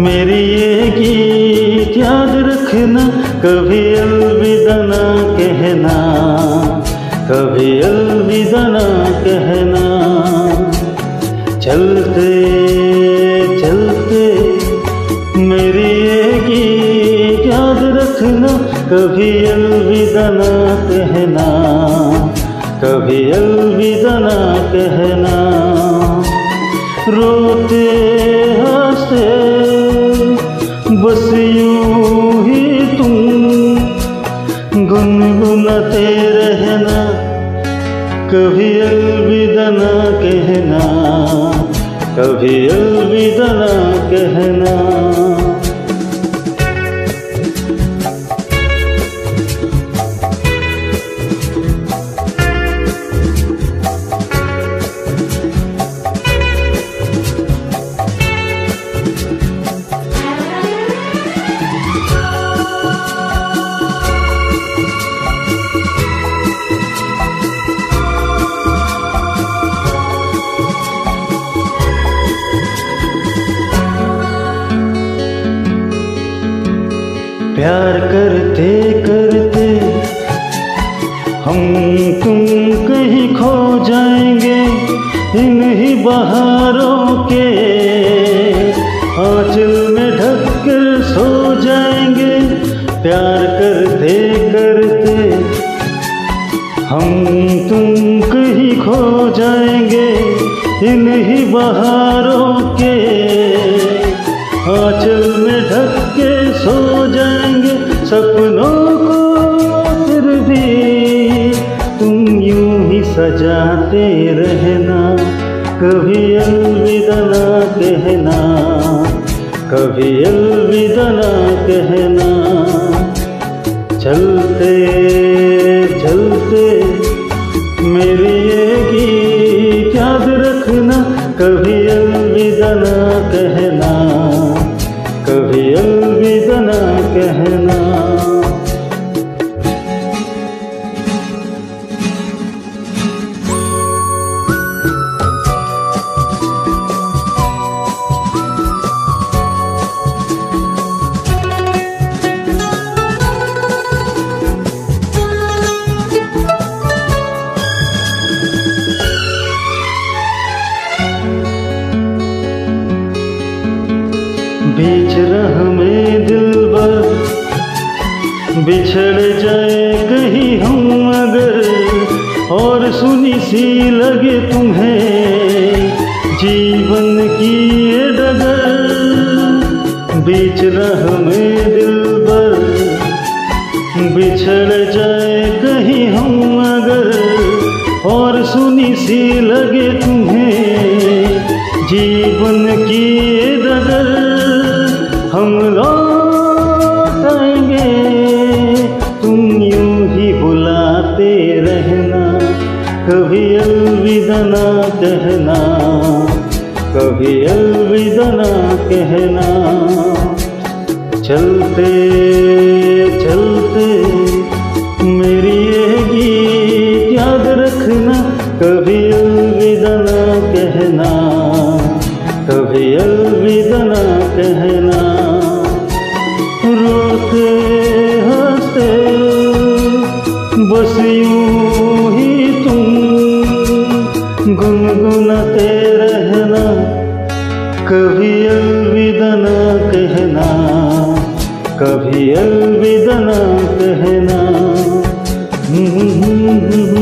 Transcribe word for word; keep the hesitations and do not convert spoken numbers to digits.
मेरी ये गीत याद रखना, कभी अलविदा ना कहना, कभी अलविदा ना कहना। चलते चलते मेरी ये गीत याद रखना, कभी अलविदा ना कहना, कभी अलविदा ना कहना। रोते हंसते बस यूं ही तुम गुनगुनाते रहना, कभी अलविदा ना कहना, कभी अलविदा ना कहना। प्यार करते करते हम तुम कहीं खो जाएंगे, इन ही बहारों के आंचल में ढक कर सो जाएंगे। प्यार करते करते हम तुम कहीं खो जाएंगे, इन ही बहारों के आंचल में ढक के सो जाएंगे। सपनों को फिर भी तुम यूं ही सजाते रहना, कभी अलविदा ना कहना, कभी अलविदा ना कहना। चलते चलते मेरी ये गीत याद रखना, कभी अलविदा ना कहना, कभी अलविदा ना कहना। बीच राह में दिलबर बिछड़ जाए कहीं हम अगर, और सुनी सी लगे तुम्हें जीवन की ये डगर। बीच राह में दिलबर बिछड़ जाए कहीं हम अगर, और सुनी सी लगे तुम्हें जीवन की ये डगर। हम लौट आएंगे तुम यूं ही बुलाते रहना, कभी अलविदा ना कहना, कभी अलविदा ना कहना। चलते चलते मेरी ये गीत याद रखना, कभी अलविदा ना कहना, कभी अलविदा ना कहना। रोते हंसते बस यूं ही तुम गुनगुनाते रहना, कभी अलविदा ना कहना, कभी अलविदा ना कहना।